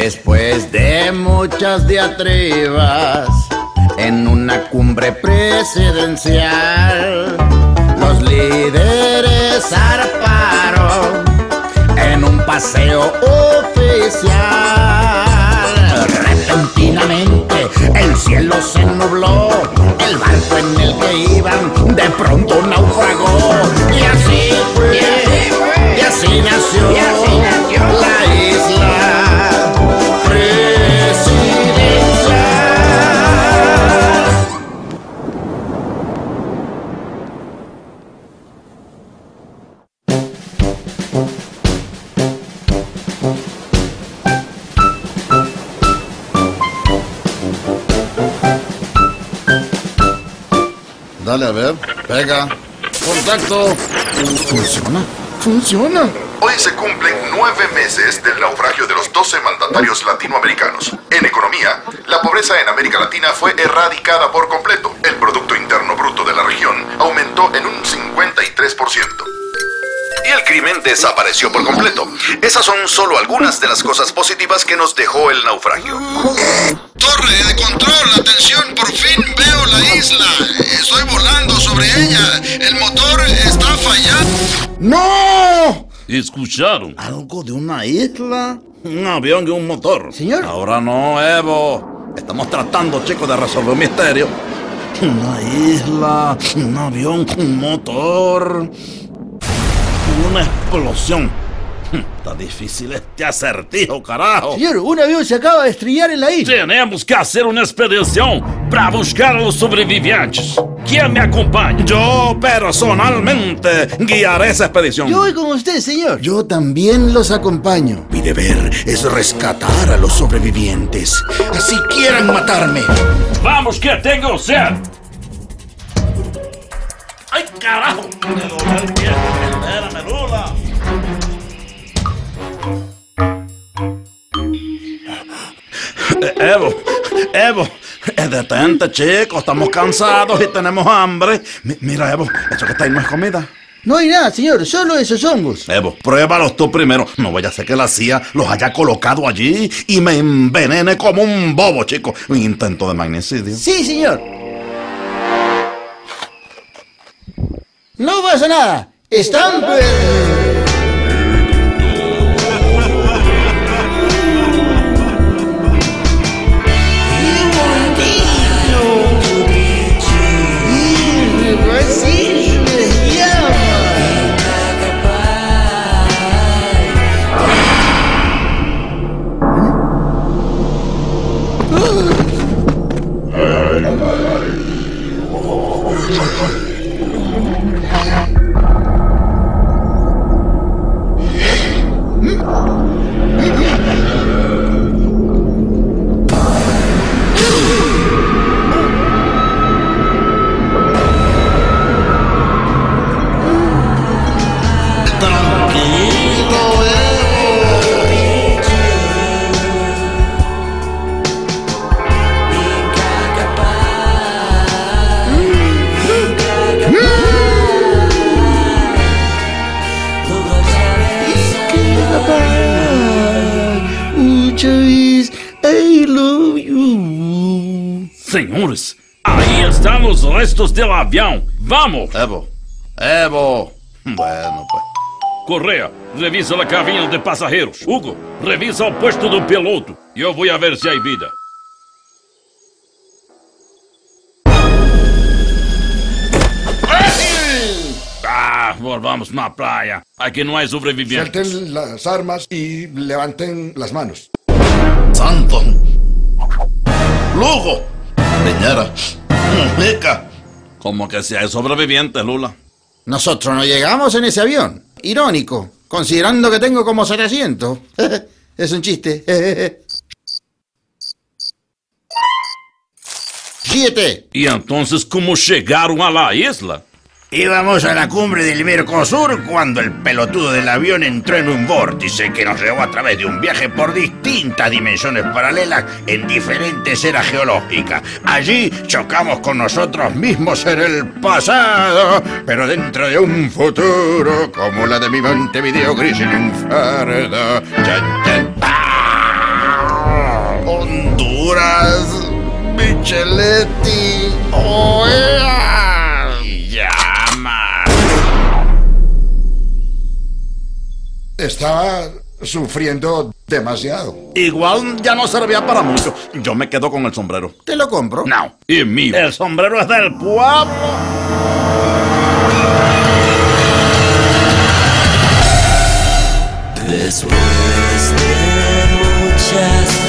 Después de muchas diatribas en una cumbre presidencial, los líderes zarparon en un paseo oficial. Repentinamente el cielo se nubló, el barco en el que iban de pronto naufragó. Y así fue, y así nació la isla presidencial. Dale, a ver, pega. Contacto. Funciona. Hoy se cumplen 9 meses del naufragio de los 12 mandatarios latinoamericanos. En economía, la pobreza en América Latina fue erradicada por completo. El Producto Interno Bruto de la región aumentó en un 53%. Y el crimen desapareció por completo. Esas son solo algunas de las cosas positivas que nos dejó el naufragio. Torre de control, atención, por fin veo la isla. Estoy volando sobre ella. El motor está fallando. ¡No! ¿Escucharon? ¿Algo de una isla? Un avión y un motor. Señor. Ahora no, Evo. Estamos tratando, chicos, de resolver un misterio. Una isla, un avión, un motor, una explosión. Está difícil este acertijo, carajo. Señor, un avión se acaba de estrellar en la isla. Tenemos que hacer una expedición para buscar a los sobrevivientes. ¿Quién me acompaña? Yo personalmente guiaré esa expedición. Yo voy con usted, señor. Yo también los acompaño. Mi deber es rescatar a los sobrevivientes. Así quieran matarme. Vamos, que tengo sed. ¡Ay, carajo! Me duele el pie. Espérame, Lula. Evo, detente, chico, estamos cansados y tenemos hambre. Mira, Evo, eso que está ahí no es comida. No hay nada, señor, solo esos hongos. Evo, pruébalos tú primero. No vaya a ser que la CIA los haya colocado allí y me envenene como un bobo, chico. Un intento de magnicidio. Sí, señor. No pasa nada. Están... Señores, ahí están los restos del avión. ¡Vamos! Evo. Bueno, pues. Correa, revisa la cabina de pasajeros. Hugo, revisa el puesto del piloto. Yo voy a ver si hay vida. Volvamos a la playa. Aquí no hay sobrevivientes. Suelten las armas y levanten las manos. ¡Santo! ¡Lugo! Piñera, Mujica. ¿Cómo que si hay sobrevivientes, Lula? Nosotros no llegamos en ese avión. Irónico, considerando que tengo como 700. Es un chiste. 7. ¿Y entonces cómo llegaron a la isla? Íbamos a la cumbre del Mercosur cuando el pelotudo del avión entró en un vórtice que nos llevó a través de un viaje por distintas dimensiones paralelas en diferentes eras geológicas. Allí chocamos con nosotros mismos en el pasado, pero dentro de un futuro como la de mi Montevideo gris en un fardo. Chan, chan. ¡Ah! Honduras, Micheletti, Oea y llama. Estaba sufriendo demasiado. Igual ya no servía para mucho. Yo me quedo con el sombrero. ¿Te lo compro? No. Y mío. El sombrero es del pueblo. Después de muchas